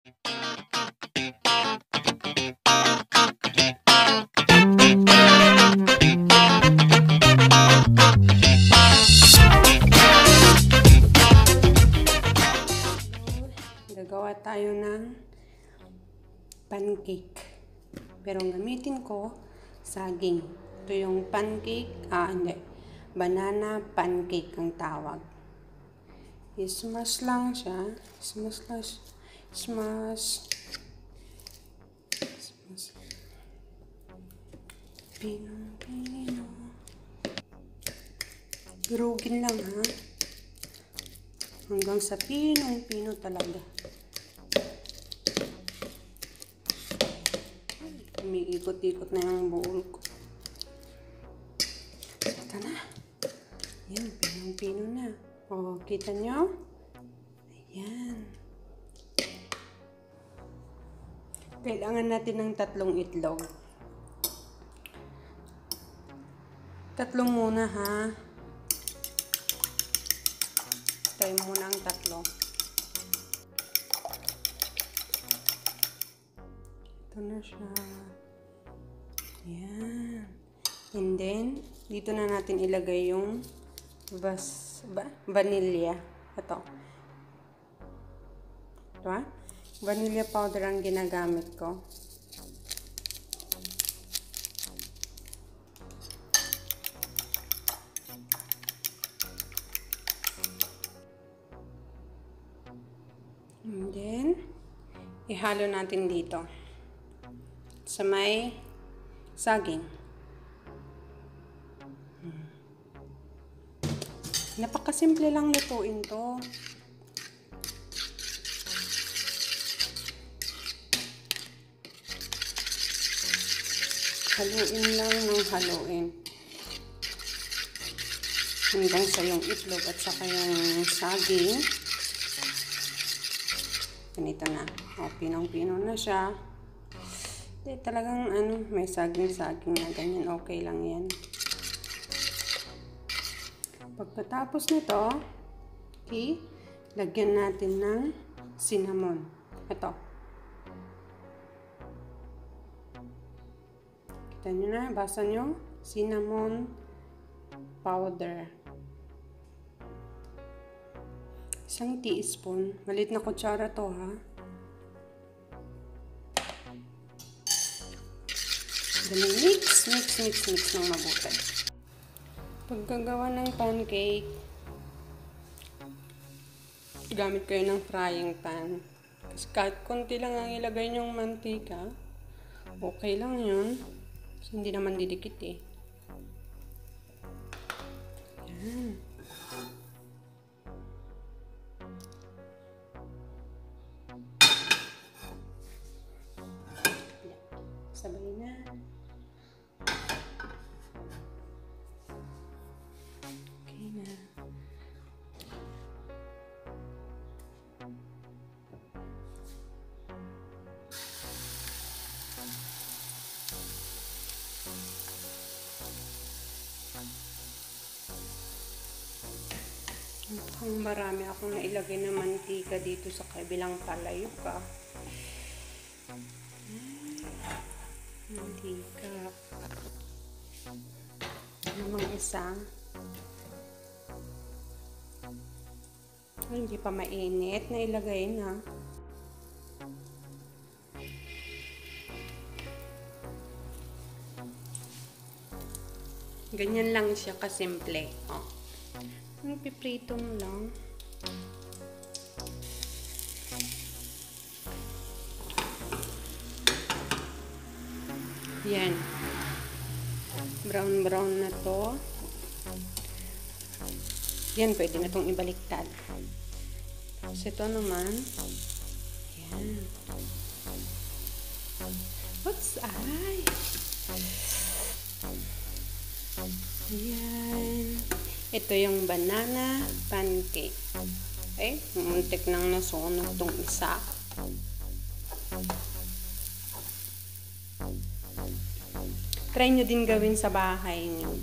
Gagawa tayo ng pancake. Pero ang gamitin ko, saging. Ito yung pancake, banana pancake ang tawag. I-smash lang siya. Smash. Pino. Durugin lang ha. Hanggang sa pinong-pino talaga. Umiikot-ikot na yung bowl ko. Ito na. Yan, pinong-pino na. O, kita nyo? Ayan. Kailangan natin ng 3 itlog. 3 muna ha. Try muna ang 3. Ito na siya. Ayan. And then, dito na natin ilagay yung vanilla. Ito. Ito vanilla powder ang ginagamit ko. And then, ihalo natin dito sa may saging. Napakasimple lang lutuin to. Haluin lang ng haluin. Hanggang sa yung itlog at saka yung saging. Ganito na. O, pinong-pino na siya. Talagang may saging-saging na ganyan. Okay lang yan. Pagkatapos nito, lagyan natin ng cinnamon. Ito. Kita nyo na, basa nyo. Cinnamon powder. 1 teaspoon. Malit na kutsara to ha. Mix ng mabuti. Paggagawa ng pancake, gamit kayo ng frying pan. Kasi kahit konti lang ang ilagay nyong mantika, okay lang yun. Kasi hindi naman didikit eh. Yan. Sabay na. Okay na. Mukhang marami akong nailagay na mantika dito sa kabilang palayok pa. Mantika. Namang isa. Hindi pa mainit. Nailagay na. Ganyan lang siya kasimple. Oh. Piprito mo lang. Yan. Brown na to. Yan, pwede na itong ibaliktad. Tapos ito naman. Yan. Yan. Ito yung banana pancake. Okay? Muntik nang nasunog itong isa. Try nyo din gawin sa bahay nyo.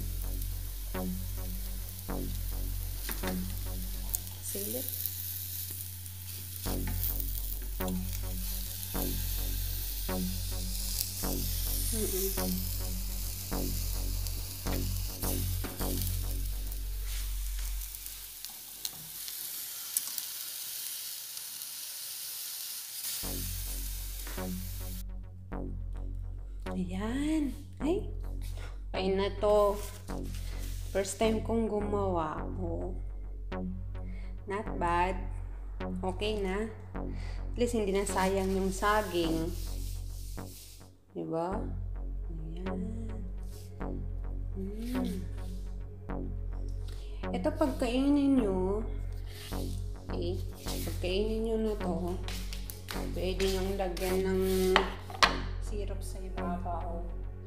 Silip. Ayan. Ay, okay na to. First time kong gumawa. Oh. Not bad. Okay na. At least hindi na sayang yung saging. Diba? Ayan. Ito pagkainin nyo. Okay. Pagkainin nyo na to. Pwede nyong lagyan ng syrup sa ibabaw.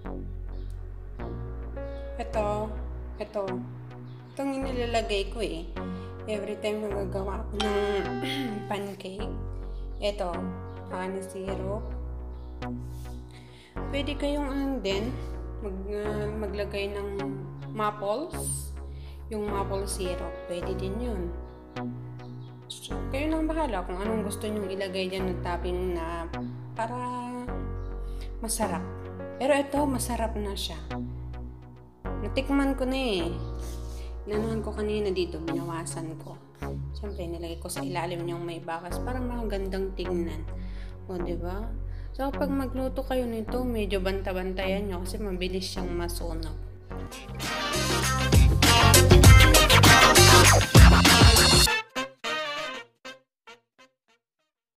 Itong inilalagay ko eh. Every time nagagawa ako ng pancake. Ito, syrup. Pwede kayong maglagay ng maples. Yung maple syrup, pwede din yun. So, kayo nang bahala kung anong gusto nyong ilagay dyan ng topping na para masarap. Pero ito, masarap na siya. Natikman ko na eh. Inanuhan ko kanina dito, binawasan ko. Siyempre, nilagay ko sa ilalim yung may bakas para magandang tingnan. O, diba? So, pag magluto kayo nito, medyo banta-bantayan nyo kasi mabilis siyang masunog.